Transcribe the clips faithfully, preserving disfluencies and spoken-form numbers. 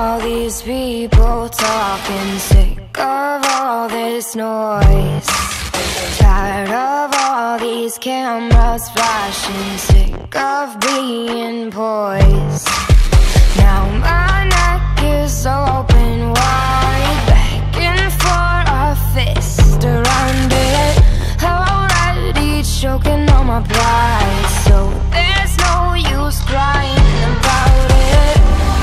all these people talking, sick of all this noise, tired of all these cameras flashing, sick of being poised. Now my neck is open wide, begging for a fist around it, already choking on my pride, so there's no use crying about it.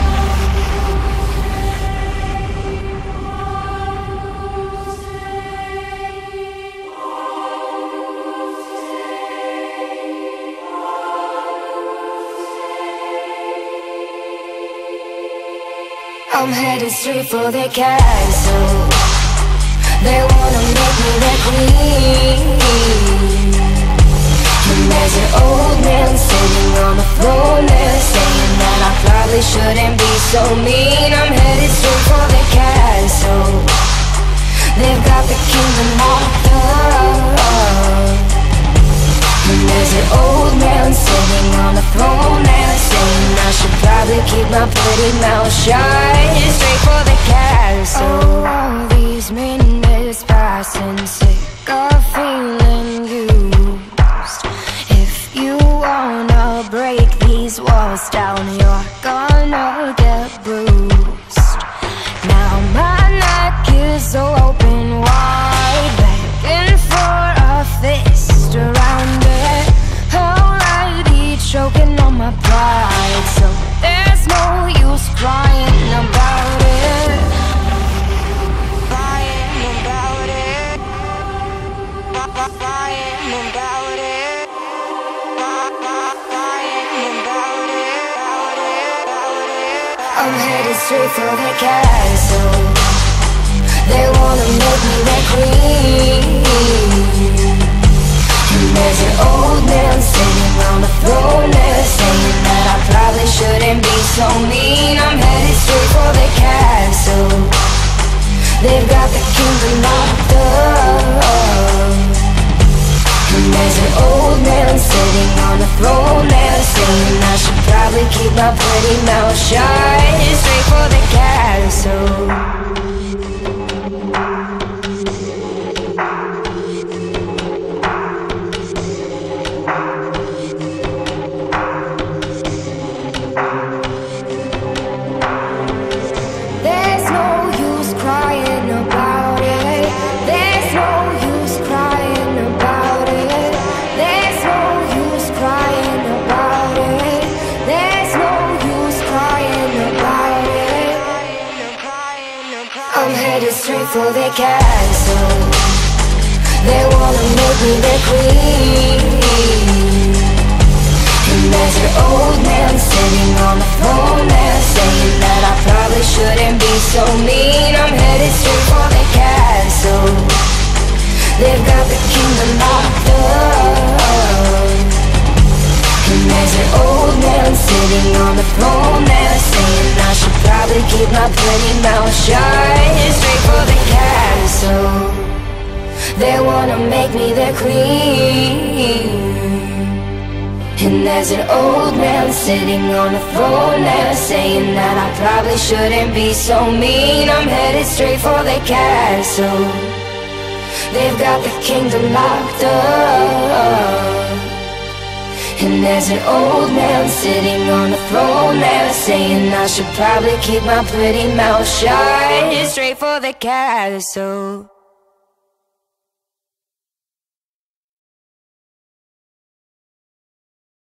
I'm headed straight for the castle. They wanna make me their queen. And there's an old man sitting on the throne there, saying that I probably shouldn't be so mean. I'm headed straight for the castle. They've got the kingdom locked up. And there's an old man sitting on the throne there, saying I should probably keep my pretty mouth shut. Straight for the castle. Oh, all these minutes passing, sick of feeling used. If you wanna break these walls down, you're gonna get bruised. Now my neck is so open wide, begging for a fist around it, already choking on my pride, so there's no use crying about it. Crying about it. Crying about it. Crying about it. I'm headed straight for the castle. They wanna make me their queen. And there's an old man sitting on the throne there, saying that I probably shouldn't be so mean. I'm headed straight for the castle. They've got the kingdom locked up. And there's an old man sitting on the throne there, saying I should probably keep my pretty mouth shut. Straight for the castle. Straight for the castle. They wanna make me their queen. And there's an old man sitting on the throne there, saying that I probably shouldn't be so mean. I'm headed straight for the castle. They've got the kingdom locked up. And there's an old man sitting on the throne there, saying I should probably keep my pretty mouth shut. Straight for the castle. They wanna make me their queen. And there's an old man sitting on the throne there, saying that I probably shouldn't be so mean. I'm headed straight for the castle. They've got the kingdom locked up. And there's an old man sitting on the throne there, saying I should probably keep my pretty mouth shut. Straight for the castle.